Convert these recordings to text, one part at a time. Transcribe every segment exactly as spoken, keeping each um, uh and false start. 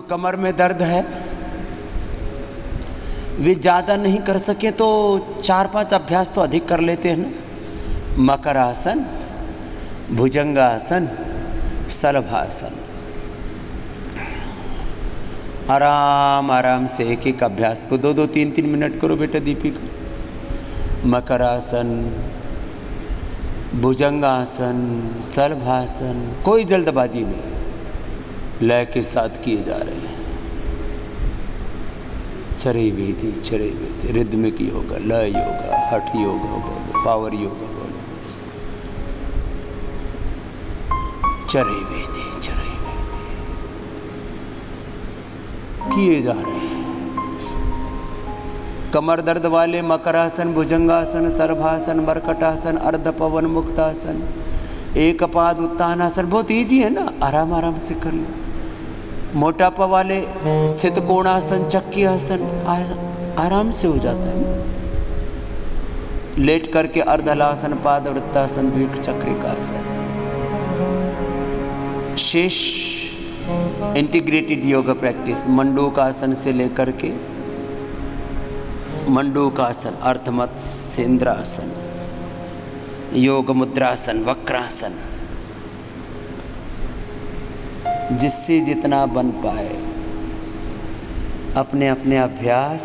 कमर में दर्द है, वे ज़्यादा नहीं कर सके तो चार पांच अभ्यास तो अधिक कर लेते हैं ना। मकरासन, भुजंगासन, शलभासन, आराम आराम से एक एक अभ्यास को दो दो तीन तीन मिनट करो बेटा दीपिका। मकरासन, भुजंगासन, शलभासन, कोई जल्दबाजी नहीं, लय के साथ किए जा रहे हैं। चरई विधि, चरई विधि, रिद्मिक योगा, लय योगा, हठ योगा बोलो, पावर योगा बोलो, चरई विधि, चरई विधि किए जा रहे हैं। कमर दर्द वाले मकरासन, भुजंगासन, सर्वासन, मरकटासन, अर्ध पवन मुक्तासन, एक पाद उत्तानासन, बहुत इजी है ना, आराम आराम से कर लो। मोटापा वाले स्थित कोणासन, चक्की आसन, आराम से हो जाता है। लेट करके अर्धलासन, पाद वृत्तासन, द्विक चक्रिकासन। शेष इंटीग्रेटेड योगा प्रैक्टिस मंडूकासन से लेकर के मंडूकासन, अर्थमत्स्य, इंद्रासन, योग मुद्रासन, वक्रासन, जिससे जितना बन पाए अपने अपने अभ्यास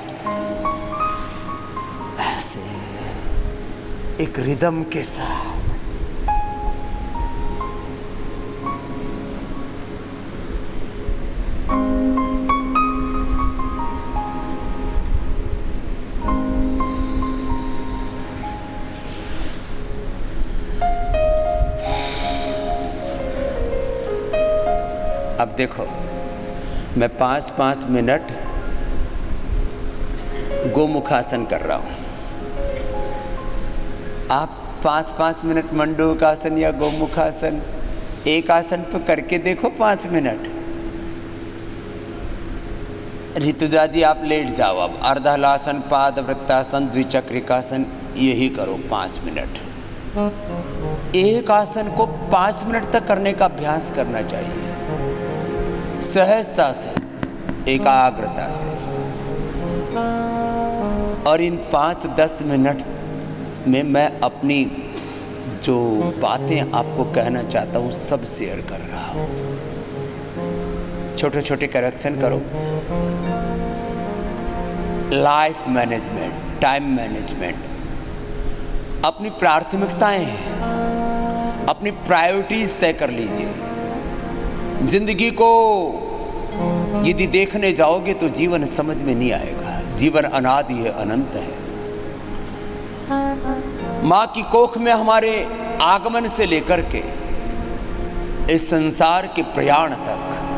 ऐसे एक रिदम के साथ। अब देखो, मैं पाँच पाँच मिनट गोमुखासन कर रहा हूँ। आप पाँच पाँच मिनट मंडूकासन या गोमुखासन एक आसन तो करके देखो पाँच मिनट। ऋतुजा जी आप लेट जाओ, अब अर्धहलासन, पाद वृत्तासन, द्विचक्रिकासन यही करो पाँच मिनट। एक आसन को पाँच मिनट तक करने का अभ्यास करना चाहिए, सहजता से, एकाग्रता से। और इन पाँच दस मिनट में मैं अपनी जो बातें आपको कहना चाहता हूँ सब शेयर कर रहा हूँ। छोटे छोटे करेक्शन करो। लाइफ मैनेजमेंट, टाइम मैनेजमेंट, अपनी प्राथमिकताएं हैं, अपनी प्रायोरिटीज तय कर लीजिए। जिंदगी को यदि देखने जाओगे तो जीवन समझ में नहीं आएगा। जीवन अनादि है, अनंत है। माँ की कोख में हमारे आगमन से लेकर के इस संसार के प्रयाण तक